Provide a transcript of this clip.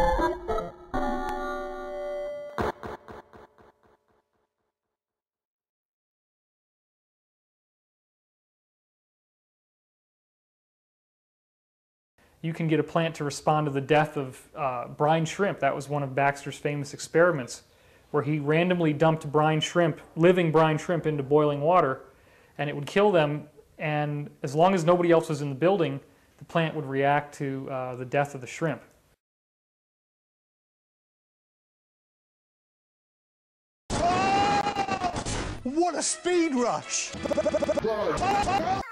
You can get a plant to respond to the death of brine shrimp. That was one of Baxter's famous experiments, where he randomly dumped brine shrimp, living brine shrimp, into boiling water, and it would kill them, and as long as nobody else was in the building, the plant would react to the death of the shrimp. What a speed rush!